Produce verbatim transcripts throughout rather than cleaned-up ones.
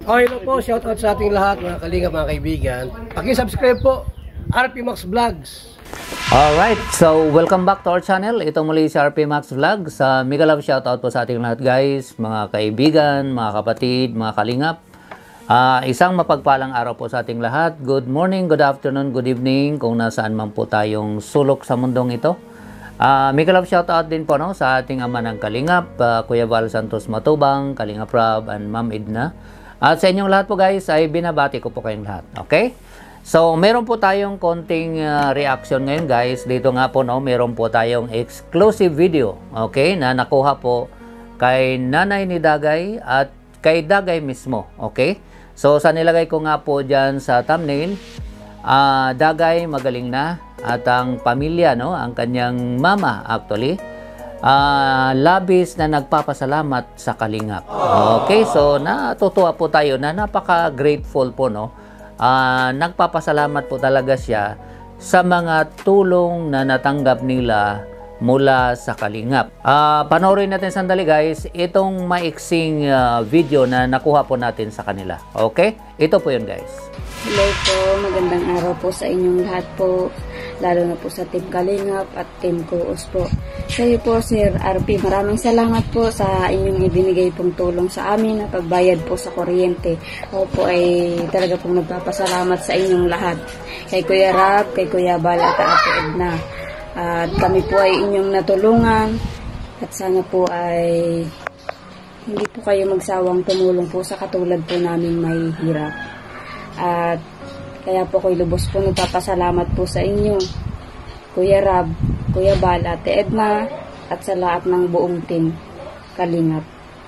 Okay na po, shout out sa ating lahat mga kalinga, mga kaibigan. Paki-subscribe po, R P Max Vlogs. Alright, so welcome back to our channel. Ito muli si R P Max Vlogs. Uh, mega love shout out po sa ating lahat guys, mga kaibigan, mga kapatid, mga kalingap. Uh, isang mapagpalang araw po sa ating lahat. Good morning, good afternoon, good evening kung nasaan man po tayong sulok sa mundong ito. Uh, mega love shout out din po no, sa ating ama ng kalingap, uh, Kuya Val Santos Matubang, Kalingap Rob, and Ma'am Edna. At sa inyong lahat po guys ay binabati ko po kayong lahat. Okay? So, meron po tayong konting uh, reaction ngayon guys. Dito nga po no, meron po tayong exclusive video, okay, na nakuha po kay nanay ni Dagay at kay Dagay mismo, okay? So, sa nilagay ko nga po dyan sa thumbnail, uh, Dagay magaling na at ang pamilya, no, ang kanyang mama actually, uh, labis na nagpapasalamat sa kalingap. Okay, so natutuwa po tayo na napaka-grateful po, no? Uh, nagpapasalamat po talaga siya sa mga tulong na natanggap nila mula sa kalingap. Uh, panoorin natin sandali guys itong maiksing uh, video na nakuha po natin sa kanila. Okay? Ito po yun guys. Hello po, magandang araw po sa inyong lahat po, lalo na po sa Team Kalingap at Team Kuos po. Kayo po Sir R P, maraming salamat po sa inyong ibinigay pong tulong sa amin na pagbayad po sa kuryente. Ako po ay talaga pong nagpapasalamat sa inyong lahat. Kay Kuya Rab, kay Kuya Bal at Ate Edna. At kami po ay inyong natulungan at sana po ay hindi po kayo magsawang tumulong po sa katulad po namin may hirap. At kaya po ko'y lubos po nagpapasalamat po sa inyo, Kuya Rab, Kuya Bal, Ate Edna, at sa lahat ng buong team Kalingap.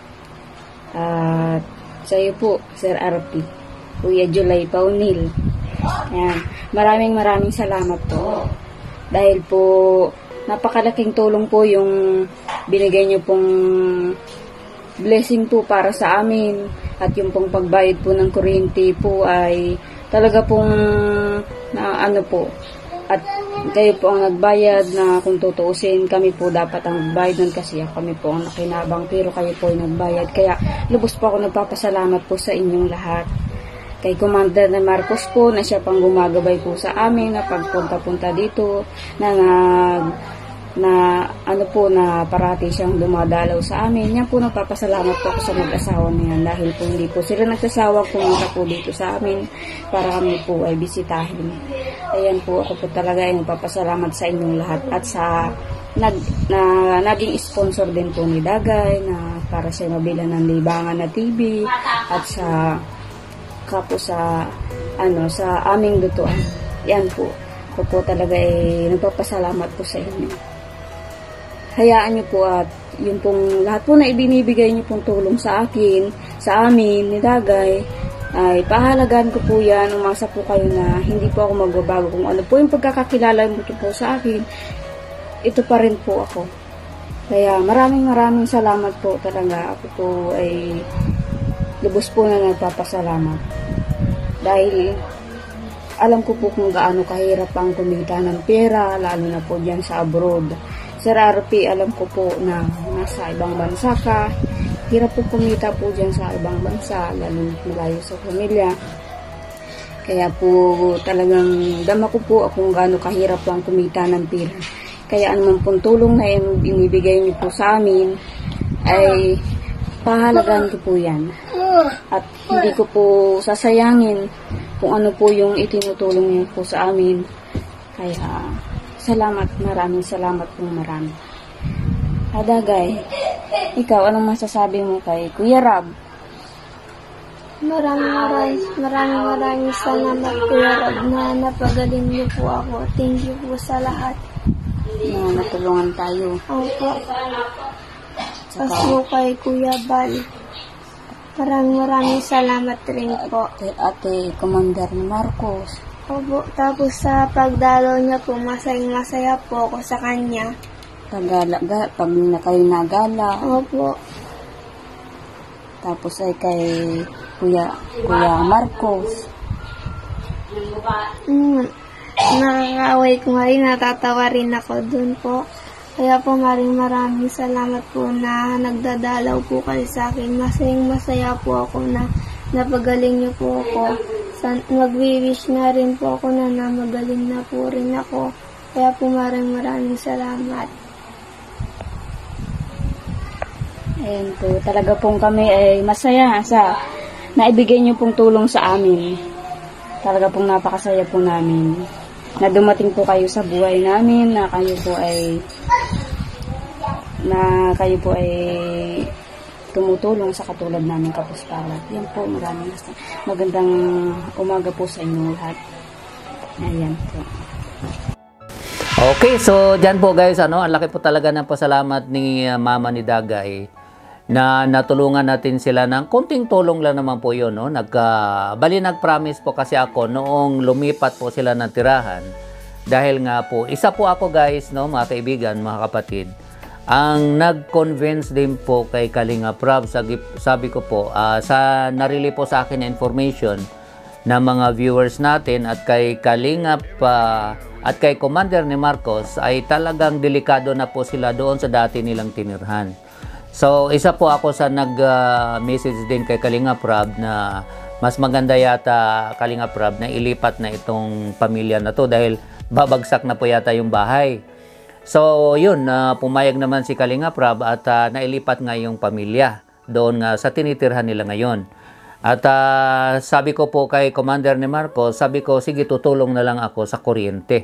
At sa iyo po, Sir R P, Kuya July Paunil. Ayan. Maraming maraming salamat po. Dahil po, napakalaking tulong po yung binigay nyo pong blessing po para sa amin. At yung pong pagbayad po ng kuryente po ay talaga pong na ano po. At kayo po ang nagbayad na kung tutuusin, kami po dapat ang nagbayad nun kasi kami po ang nakinabang pero kayo po ay nagbayad. Kaya lubos po ako nagpapasalamat po sa inyong lahat. Kay Commander na Marcos po na siya pang gumagabay po sa amin na pagpunta-punta dito na nag na ano po na parati siyang dumadalaw sa amin. Yan po nagpapasalamat po ako sa mag-asawa na yan dahil po hindi po sila nagsasawang pumunta po dito sa amin para kami po ay bisitahin. Ayan po, ako po talaga ay nagpapasalamat sa inyong lahat at sa nag, na, naging sponsor din po ni Dagay na para siya mabila ng libangan na T V at sa po sa ano sa aming lutuan. Yan po. Ako po talaga ay nagpapasalamat po sa inyo. Hayaan niyo po at yung pong lahat po na ibinibigay niyo pong tulong sa akin, sa amin, ni Dagay, ay pahalagaan ko po yan. Umasa po kayo na hindi po ako magbabago kung ano po yung pagkakakilala mo po sa akin. Ito pa rin po ako. Kaya maraming maraming salamat po talaga. Ako po ay lubos po na nagpapasalamat. Dahil alam ko po kung gaano kahirap ang kumita ng pera, lalo na po dyan sa abroad. Sir R P, alam ko po na nasa ibang bansa ka, hirap po kumita po dyan sa ibang bansa, lalo malayo sa pamilya. Kaya po talagang dama ko po kung gaano kahirap ang kumita ng pera. Kaya anumang pong tulong na yung binibigay niyo po sa amin, ay pahalagaan ko po yan. At hindi ko po sasayangin kung ano po yung itinutulong niyo po sa amin. Kaya salamat, maraming salamat po marami. Dagay, ikaw, anong masasabi mo kay Kuya Rab? Maraming maraming maraming maraming salamat Kuya Rab na napagaling niyo po ako. Thank you po sa lahat. Na natulungan tayo. Opo. Pasko kay Kuya Bal. Maraming maraming salamat rin po. Ate, ate Commander Marcos. Opo. Tapos sa pagdalaw niya po, masayang masaya po ako sa kanya. Pagala, ga, pag na kayo nagala. Opo. Tapos ay kay Kuya, Kuya Marcos. Mm, nakakaway ko nga rin, natatawa rin ako dun po. Kaya po maring maraming salamat po na nagdadalaw po kayo sa akin. Masayang masaya po ako na napagaling niyo po ako. San, magwi-wish na rin po ako na, na magaling na po rin ako. Kaya po maraming maraming salamat. Ayan po, talaga pong kami ay masaya sa naibigay niyo pong tulong sa amin. Talaga pong napakasaya po namin na dumating po kayo sa buhay namin, na kayo po ay na kayo po ay tumutulong sa katulad namin kapusparat. Yan po, maraming magandang umaga po sa inyong lahat. Ayan po. Okay, so dyan po guys, ano, ang laki po talaga ng pasalamat ni uh, Mama ni Dagay na natulungan natin sila ng konting tulong lang naman po yun, no? Nagka, bali nag-promise po kasi ako noong lumipat po sila ng tirahan. Dahil nga po, isa po ako guys, no, mga kaibigan, mga kapatid, ang nag-convince din po kay Kalinga Prab. Sabi, sabi ko po, uh, sa narili po sa akin information ng mga viewers natin at kay Kalinga uh, at kay Commander ni Marcos ay talagang delikado na po sila doon sa dati nilang tinirhan. So, isa po ako sa nag-message uh, din kay Kalinga Prab na mas maganda yata, Kalinga Prab, na ilipat na itong pamilya na to dahil babagsak na po yata yung bahay. So, yun, uh, pumayag naman si Kalinga Prab at uh, nailipat nga yung pamilya doon nga sa tinitirhan nila ngayon. At uh, sabi ko po kay Commander ni Marcos, sabi ko, sige, tutulong na lang ako sa kuryente.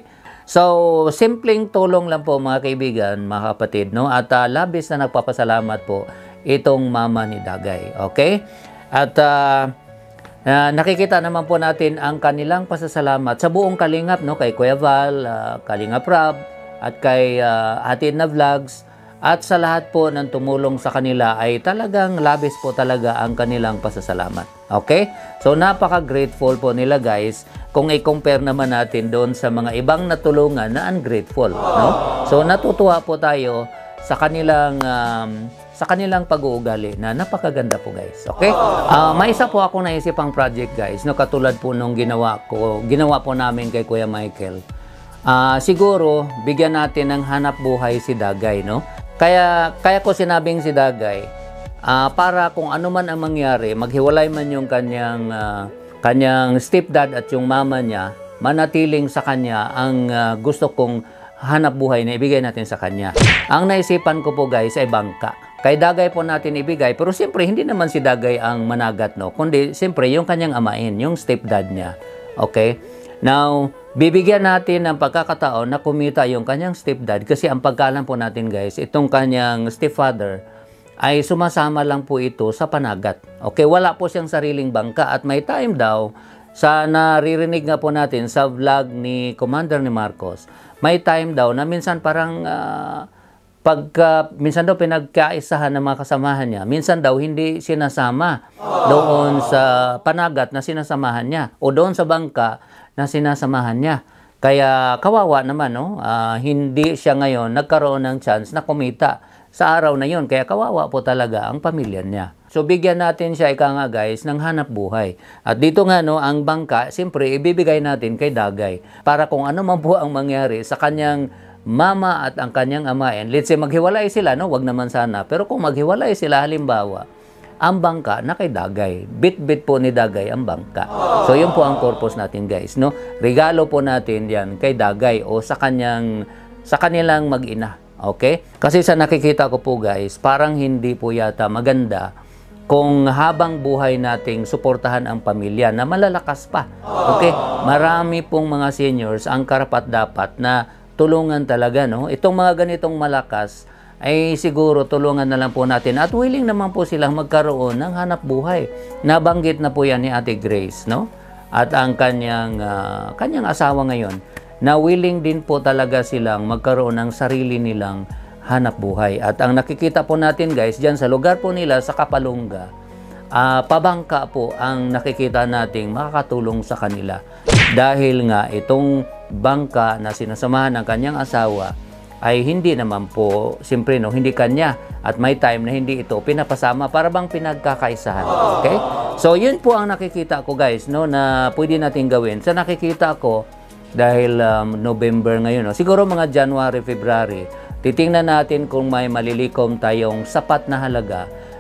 So, simpleng tulong lang po mga kaibigan, mga kapatid, no? At uh, labis na nagpapasalamat po itong Mama ni Dagay, okay? At uh, uh, nakikita naman po natin ang kanilang pasasalamat sa buong Kalingap, no? Kay Kuya Val, uh, Kalinga Prab, at kay uh, Hatid na Vlogs, at sa lahat po ng tumulong sa kanila ay talagang labis po talaga ang kanilang pasasalamat. Okay? So, napaka-grateful po nila guys kung i-compare naman natin doon sa mga ibang natulungan na ungrateful. No? So, natutuwa po tayo sa kanilang um, sa kanilang pag-uugali na napakaganda po guys. Okay? Uh, may isa po akong naisipang project guys, no, katulad po nung ginawa ko, ginawa po namin kay Kuya Michael. Uh, siguro, bigyan natin ng hanap buhay si Dagay, no? Kaya, kaya ko sinabing si Dagay, uh, para kung ano man ang mangyari, maghiwalay man yung kanyang, uh, kanyang stepdad at yung mama niya, manatiling sa kanya ang uh, gusto kong hanap buhay na ibigay natin sa kanya. Ang naisipan ko po guys ay bangka. Kay Dagay po natin ibigay, pero siyempre hindi naman si Dagay ang managat, no? Kundi siyempre yung kanyang amain, yung stepdad niya. Okay? Now, bibigyan natin ng pagkakataon na kumita yung kanyang stepdad kasi ang pagkaalam po natin guys, itong kanyang stepfather ay sumasama lang po ito sa panagat. Okay, wala po siyang sariling bangka at may time daw sa naririnig nga po natin sa vlog ni Commander ni Marcos. May time daw na minsan parang uh, pagka minsan daw pinagkaisahan ng mga kasamahan niya, minsan daw hindi sinasama doon sa panagat na sinasamahan niya o doon sa bangka na sinasamahan niya. Kaya kawawa naman, no? Uh, hindi siya ngayon nagkaroon ng chance na kumita sa araw na yon. Kaya kawawa po talaga ang pamilya niya. So bigyan natin siya, ika nga guys, ng hanap buhay. At dito nga, no, ang bangka, siyempre ibibigay natin kay Dagay para kung ano man po ang mangyari sa kanyang mama at ang kanyang amain. Let's say maghiwalay sila, no? Wag naman sana. Pero kung maghiwalay sila halimbawa, ang bangka na kay Dagay. Bit-bit po ni Dagay ang bangka. So, yun po ang purpose natin, guys, no? Regalo po natin yan kay Dagay o sa kanyang, sa kanilang mag-ina. Okay? Kasi sa nakikita ko po, guys, parang hindi po yata maganda kung habang buhay nating suportahan ang pamilya na malalakas pa. Okay? Marami pong mga seniors ang karapat-dapat na tulungan talaga, no? Itong mga ganitong malakas ay siguro tulungan na lang po natin at willing naman po silang magkaroon ng hanap buhay. Nabanggit na po yan ni Ate Grace, no? At ang kanyang, uh, kanyang asawa ngayon, na willing din po talaga silang magkaroon ng sarili nilang hanap buhay. At ang nakikita po natin guys, dyan sa lugar po nila sa Kapalunga, uh, pabangka po ang nakikita nating makakatulong sa kanila. Dahil nga itong bangka na sinasamahan ng kanyang asawa ay hindi naman po, siyempre no, hindi kanya. At may time na hindi ito pinapasama para bang pinagkakaisahan. Okay? So, yun po ang nakikita ko guys, no, na pwede natin gawin. Sa nakikita ko, dahil um, November ngayon, no, siguro mga January, February, titingnan natin kung may malilikom tayong sapat na halaga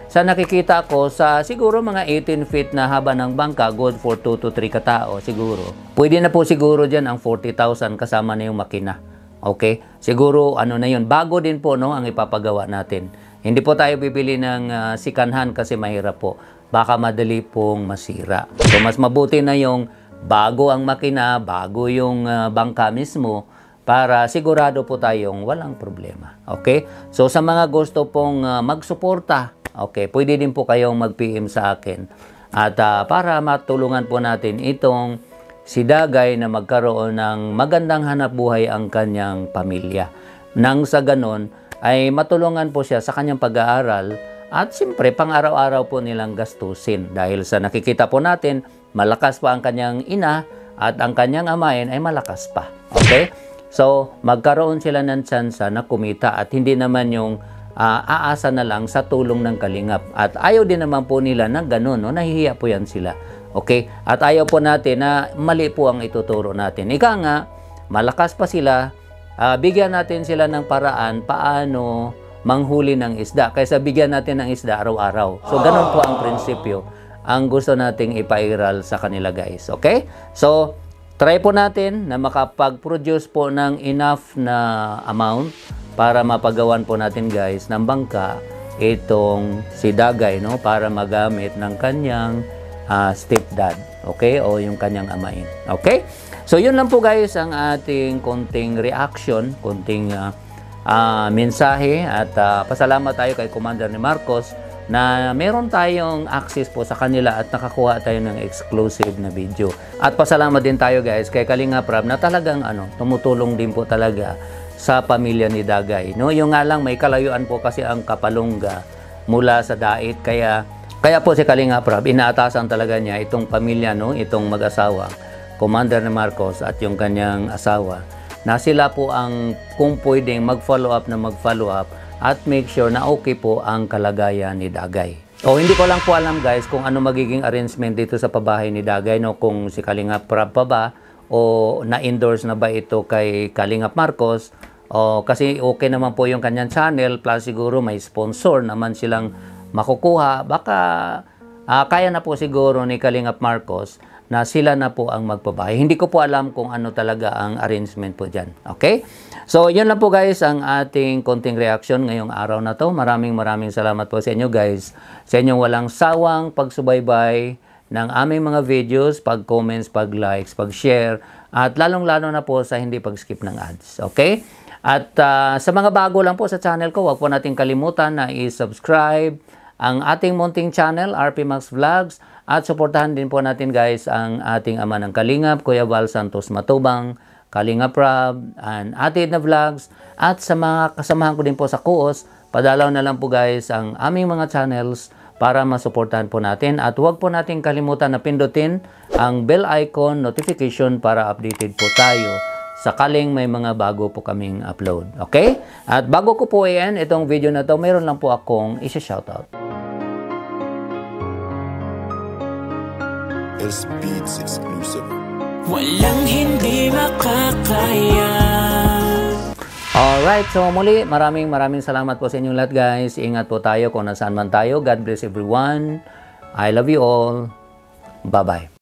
sa nakikita ko, sa siguro mga eighteen feet na haba ng bangka, good for two to three katao siguro. Pwede na po siguro dyan ang forty thousand kasama na yung makina. Okay? Siguro ano na yun. Bago din po no, ang ipapagawa natin. Hindi po tayo bibili ng uh, sikanhan kasi mahirap po. Baka madali pong masira. So mas mabuti na yung bago ang makina, bago yung uh, bangka mismo, para sigurado po tayong walang problema. Okay? So sa mga gusto pong uh, magsuporta, okay, pwede din po kayong mag-P M sa akin. At uh, para matulungan po natin itong si Dagay na magkaroon ng magandang hanapbuhay ang kanyang pamilya. Nang sa ganon ay matulungan po siya sa kanyang pag-aaral at siyempre pang araw-araw po nilang gastusin. Dahil sa nakikita po natin, malakas pa ang kanyang ina at ang kanyang amain ay malakas pa. Okay? So, magkaroon sila ng tsansa na kumita at hindi naman yung uh, aasa na lang sa tulong ng kalingap. At ayaw din naman po nila na ganun, no? Nahihiya po yan sila. Okay? At ayaw po natin na mali po ang ituturo natin. Ika nga, malakas pa sila, uh, bigyan natin sila ng paraan paano manghuli ng isda. Kaysa bigyan natin ng isda araw-araw. So, ganun po ang prinsipyo ang gusto nating ipairal sa kanila, guys. Okay? So, try po natin na makapag-produce po ng enough na amount para mapagawan po natin, guys, ng bangka itong si Dagay, no? Para magamit ng kanyang uh, stepdad. Okay? O yung kanyang amain. Okay? So, yun lang po, guys, ang ating konting reaction, konting uh, uh, mensahe. At uh, pasalamat tayo kay Commander ni Marcos na meron tayong access po sa kanila at nakakuha tayo ng exclusive na video. At pasalamat din tayo, guys, kay Kalinga Prab na talagang ano, tumutulong din po talaga sa pamilya ni Dagay. No, yung nga lang may kalayuan po kasi ang Kapalungga mula sa Dait, kaya kaya po si Kalinga Prab inaatasan talaga niya itong pamilya, no, itong mag-asawa, Commander ni Marcos at yung kanyang asawa, na sila po ang kung pwedeng mag-follow up na mag-follow up at make sure na okay po ang kalagayan ni Dagay. O hindi ko lang po alam, guys, kung ano magiging arrangement dito sa pabahay ni Dagay, no, kung si Kalinga Prab pa ba o na-endorse na ba ito kay Kalinga Marcos, o kasi okay naman po yung kanyang channel, plus siguro may sponsor naman silang makukuha. Baka uh, kaya na po siguro ni Kalinga Marcos na sila na po ang magpabahay. Hindi ko po alam kung ano talaga ang arrangement po dyan. Okay? So, yun lang po, guys, ang ating konting reaction ngayong araw na to. Maraming maraming salamat po sa inyo, guys. Sa inyong walang sawang pagsubaybay ng aming mga videos, pag-comments, pag-likes, pag-share, at lalong-lalo na po sa hindi pag-skip ng ads. Okay? At uh, sa mga bago lang po sa channel ko, huwag po natin kalimutan na i-subscribe ang ating munting channel, R P Max Vlogs, at suportahan din po natin, guys, ang ating ama ng Kalingap, Kuya Val Santos Matubang, Kalinga Prab, and Atid na Vlogs, at sa mga kasamahan ko din po sa Kuos, padalaw na lang po, guys, ang aming mga channels para masuportahan po natin. At huwag po natin kalimutan na pindutin ang bell icon notification para updated po tayo sakaling may mga bago po kaming upload. Okay? At bago ko po i-end itong video na to, mayroon lang po akong isa-shoutout. S-Beats exclusive. Walang hindi makakaya. Alright, so muli, maraming maraming salamat po sa inyong lahat, guys. Ingat po tayo kung nasaan man tayo. God bless everyone. I love you all. Bye-bye.